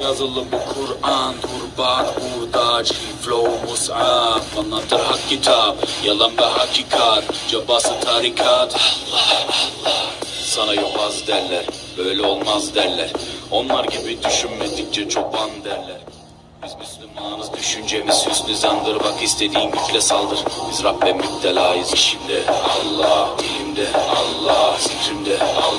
Yazılı bu Kur'an, dur bak burada G-Flow Mus'ab, anlatır hak kitap, yalan ve hakikat, cabası tarikat. Allah Allah, sana yobaz derler, böyle olmaz derler. Onlar gibi düşünmedikçe çoban derler. Biz Müslümanız, düşüncemiz hüsnü zandır. Bak istediğin güçle saldır. Biz Rabbe müptelayız, işimde Allah, dilimde Allah, zikrimde Allah.